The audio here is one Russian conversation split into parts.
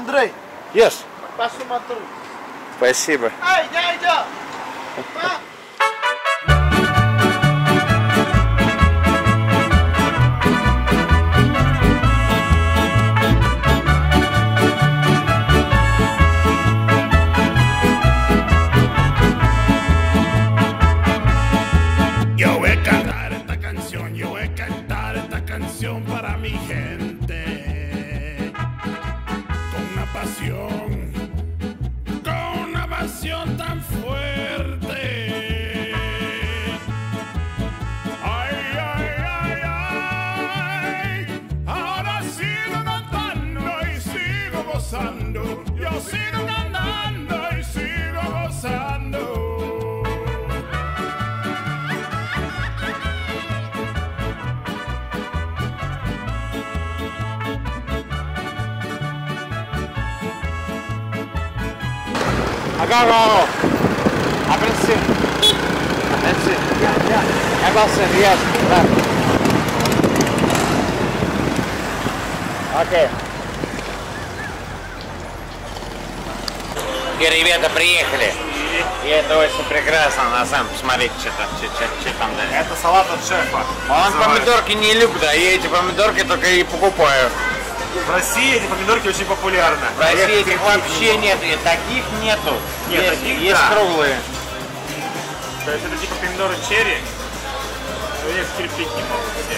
Андрей. Yes. Посмотрю. Спасибо. Ай, дядя! Yo voy a cantar esta canción, yo voy a cantar esta canción para mi gente. Con una pasión tan fuerte. Ay, ay, ay, ay. Ahora sigo cantando y sigo gozando. Yo sigo cantando y sigo gozando. Agarro! Aprecio! Aprecio! Я был серьезно, да. Окей. И ребята приехали. И это очень прекрасно, на самом деле. Посмотрите, что там дальше. Это салат от шефа. Он помидорки не любит, а я эти помидорки только и покупаю. В России эти помидорки очень популярны. В России этих вообще нет, и таких нету. Нет, есть, таких, есть да. круглые. То есть это типа помидоры черри, но их терпеть не могут все.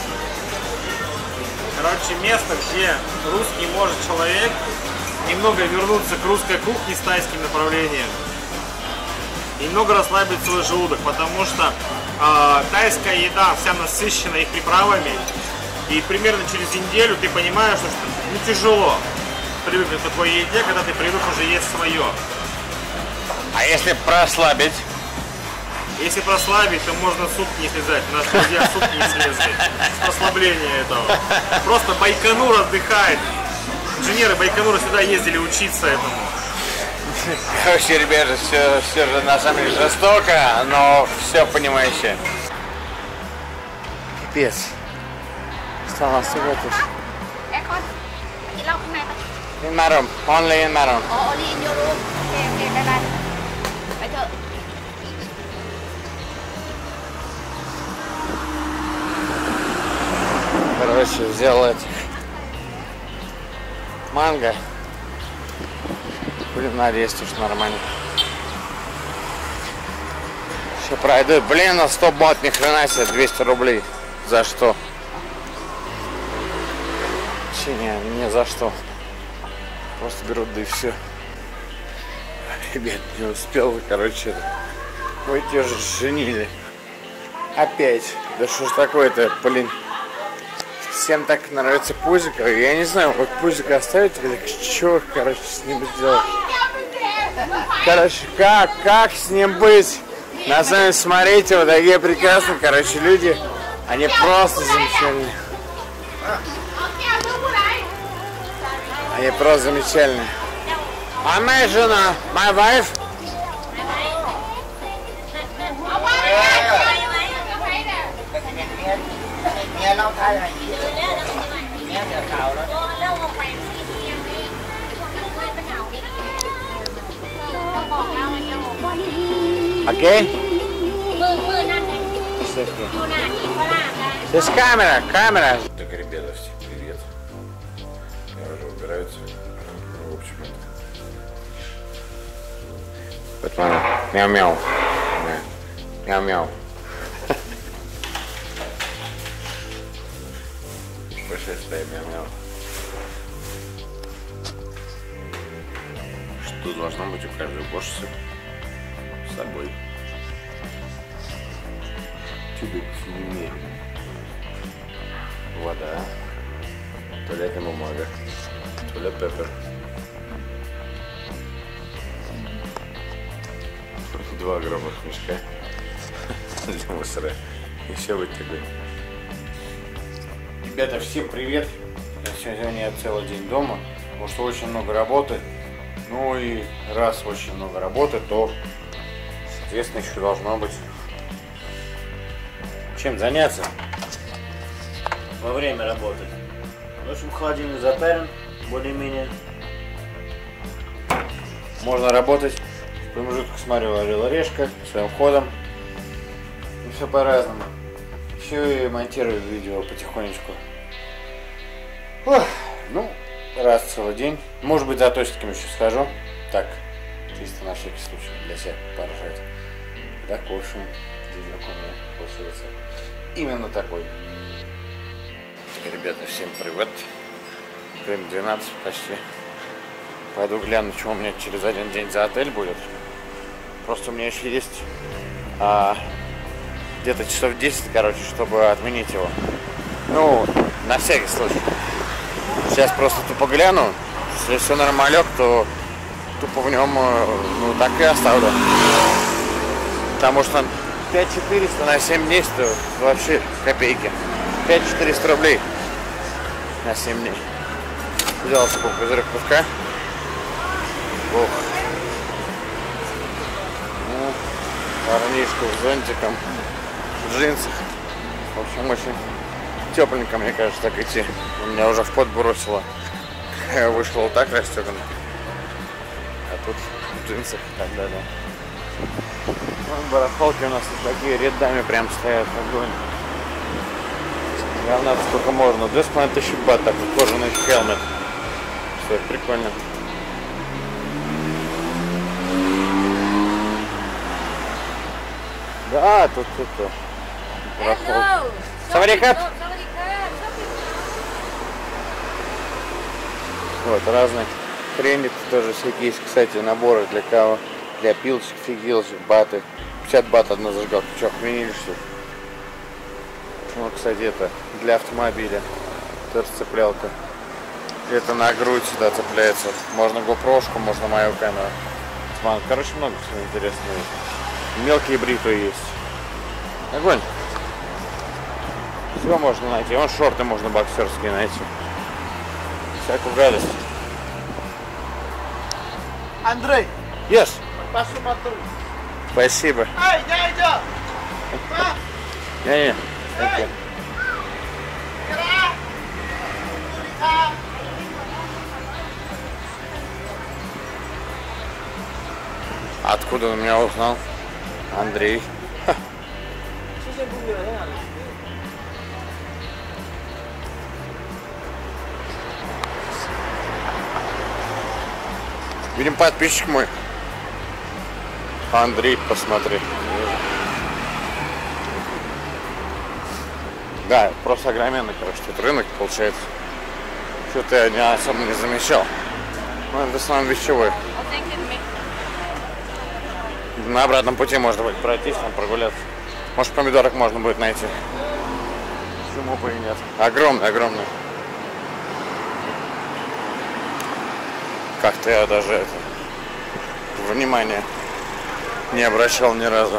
Короче, место, где русский может человек немного вернуться к русской кухне с тайским направлением. И немного расслабить свой желудок, потому что тайская еда вся насыщена их приправами. И примерно через неделю ты понимаешь, что ну, тяжело привыкнуть к такой еде, когда ты привык уже есть свое. А если прослабить? Если прослабить, то можно сутки не слезать. Наши друзья сутки не слезли с прослабления этого. Просто Байконур отдыхает. Инженеры Байконура сюда ездили учиться этому. Короче, ребята, все же на самом деле жестоко, но все понимающее. Пипец. Стало особо тут. In my room. Only in my room. Only in your room. Okay, bye-bye. Bye. Короче, взял этих манго. Блин, надеюсь, что нормально. Еще пройду. Блин, на 100 бат, ни хрена себе, 200 рублей. За что? Не за что. Просто берут, да и все. Ребят, не успел, короче. Ой, те же женили. Опять. Да что ж такое-то, блин. Всем так нравится пузико. Я не знаю, вот пузико оставить или что, короче, с ним сделать. Короче, как с ним быть? На самом деле, смотрите, вот такие прекрасные, короче, люди. Они просто замечательные. Они просто замечательные. А моя жена, my wife. Окей? Здесь камера. Так, ребята, всем привет. Я уже убираются. В общем, это... Вот мяу-мяу. Мяу-мяу. Большая стая мяу-мяу. Что должно быть у каждой кошки с собой? Тюбик химии. Вода. Туалетная бумага. Туалет пеппер. 2 огромных мешка для мусора. Еще вот такой. Ребята, всем привет! Сегодня я целый день дома, потому что очень много работы. Ну и раз очень много работы, то, соответственно, еще должно быть чем заняться во время работы. В общем, холодильник затарен, более-менее. Можно работать в промежутках, смотрю, Орел и Решка, своим ходом. И все по-разному. Еще и монтирую видео потихонечку. Ох, ну, раз в целый день. Может быть, за тостиком еще схожу. Так, чисто на всякий случай, для себя поржать. Так, в общем, денек у меня получается именно такой. Ребята, всем привет. Время 12 почти. Пойду гляну, что у меня через один день за отель будет. Просто у меня еще есть где-то часов 10, короче, чтобы отменить его. Ну, на всякий случай. Сейчас просто тупо гляну. Если все нормалек, то тупо в нем, ну, так и оставлю. Потому что 5400 на 7 дней стоит вообще копейки. 5400 рублей на 7 дней. Взял себе козырек пушка. Ох. Ну, парнишку с зонтиком, в джинсах. В общем, очень тепленько, мне кажется, так идти. Меня уже в пот бросило. Я вышел вот так расстегнут. А тут в джинсах и так далее. Ну, барахолки у нас тут такие рядами прям стоят. Огонь. Говна сколько можно. 2500 бат такой кожаный хелмет. Что прикольно. Да, тут барахолки. Саварикап! Вот, разные хрени тоже всякие есть, кстати, наборы для кого, для пилочек, фигилочек, баты. 50 бат одна зажигалка, что, охренели что ли? Ну, кстати, это для автомобиля, тоже цеплялка. Это на грудь сюда цепляется. Можно GoPro-шку, можно мою камеру. Короче, много всего интересного есть. Мелкие бритвы есть. Огонь! Все можно найти. Вон шорты можно боксерские найти. Всякую гадость. Андрей, Yes. посмотри. Спасибо. Эй, дядя! Не-не. Okay. Откуда он меня узнал? Андрей. Видим, подписчик мой. Андрей, посмотри. Да, просто огроменный, короче, тут рынок получается. Что-то я не особо не замечал. Ну, это в основном вещевой. На обратном пути можно будет пройтись, там прогуляться. Может, помидорок можно будет найти. Почему бы и нет. Огромный, огромный. Как-то я даже это внимания не обращал ни разу.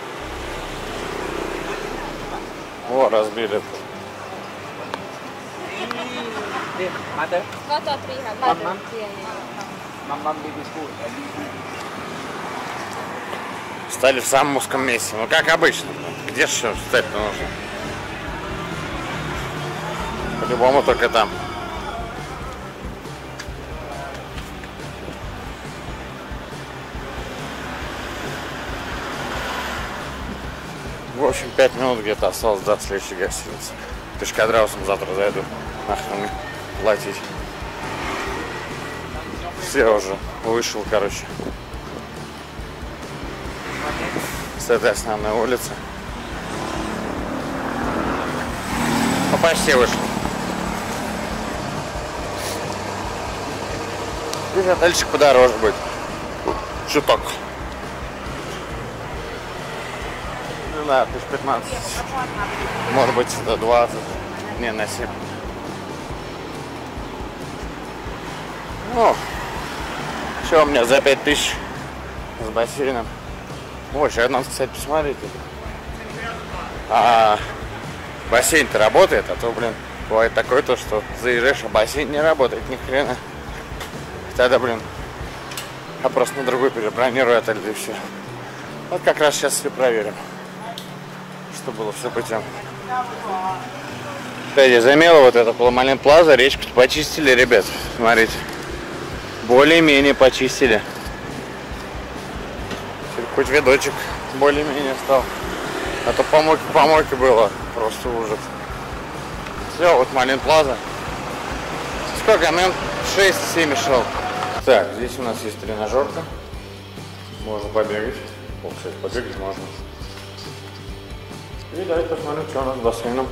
О, разбили. Стали в самом узком месте. Ну, как обычно. Где же еще встать-то нужно? По-любому только там. В общем, 5 минут где-то осталось до следующей гостиницы. Пешкадраусом завтра зайду. Нахрен платить. Все уже. Вышел, короче. С этой основной улицы. Ну, почти вышел. Здесь отельчик подороже будет. Чуток. Не знаю, 15. Может быть, до 20. Не, на 7. Ну, что у меня за 5000 с бассейном. Ой, сейчас надо, кстати, посмотреть. Бассейн-то работает, а то, блин, бывает такое то, что заезжаешь, а бассейн не работает ни хрена. Тогда, блин, а просто на другой перебронирую отель, и все. Вот как раз сейчас все проверим, что было все путем. Кстати, заметил, вот это Поломалин Плаза, речку почистили, ребят, смотрите. Более-менее почистили. Хоть видочек более-менее стал. А то помойки было просто ужас. Все, вот Малин Плаза. Сколько? Наверное, 6-7 шел. Так, здесь у нас есть тренажерка. Можно побегать. О, кстати, побегать можно. И давайте посмотрим, что у нас с бассейном.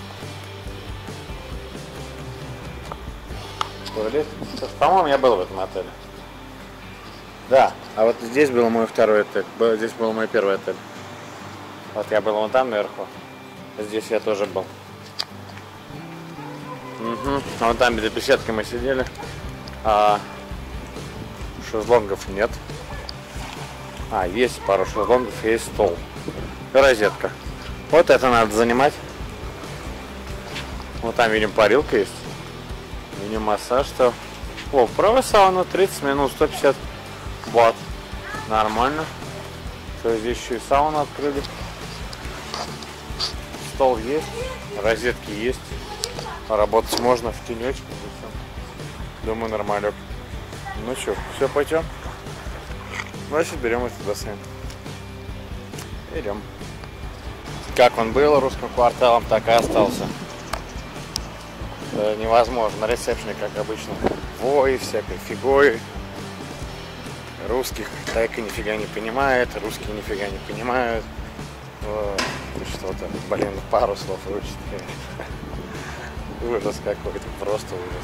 Туалет. По-моему, я был в этом отеле. Да, а вот здесь был мой второй отель. Здесь был мой первый отель. Вот я был вон там наверху. Здесь я тоже был. Угу. А вон там, где беседкой мы сидели. А шезлонгов нет. А, есть пару шезлонгов, есть стол. И розетка. Вот это надо занимать. Вот там, видим, парилка есть. Видим, массаж, что. О, правая сауна 30 минут, 150 бат. Нормально. Что, здесь еще и сауну открыли. Стол есть, розетки есть. Работать можно в тенечке. Думаю, нормально. Ну что, все, пойдем. Значит, берем этот бассейн. Идем. Как он был русским кварталом, так и остался. Это невозможно. На ресепшене, как обычно, вой, всякой фигой. Русских так и нифига не понимает, русские нифига не понимают. Что-то, блин, пару слов учат. Ужас какой-то, просто ужас.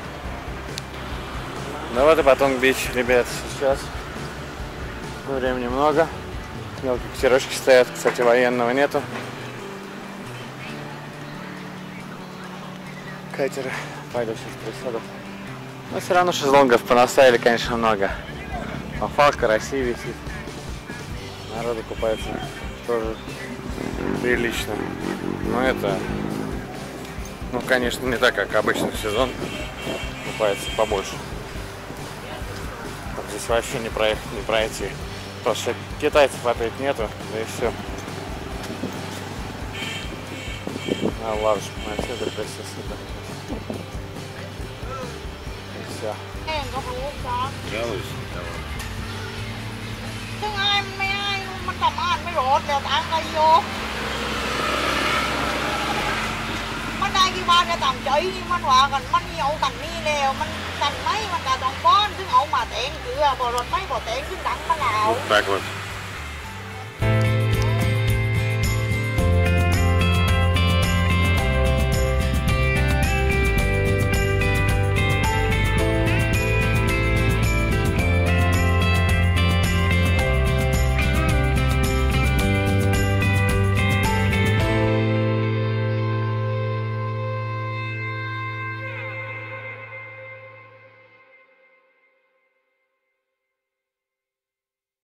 Ну вот и потом бич, ребят, сейчас. Времени много. Мелкие катерочки стоят, кстати, военного нету. Катеры, пойду сейчас присяду. Но все равно шезлонгов понаставили, конечно, много. Мафа, караси висит. Народу купается тоже прилично. Но это, ну, конечно, не так, как обычный сезон. Купается побольше. Здесь вообще не проехать, не пройти. Потому что китайцев опять нету, да и все. На лавочку мы отсюда присутствуем. И все. Жалуюсь, никого. ซึ่งไอ้ไม่ไอ้มันทำอ่านไม่รอดแล้วทางไอ้โยมันได้กี่บาทเนี่ยต่างใจนี่มันว่ากันมันมีเอากันนี่แล้วมันกันไหมมันกาต้องป้อนซึ่งเอามาแต่งเกลือพอรถไม่พอแต่งซึ่งดังมาแล้ว Так вот.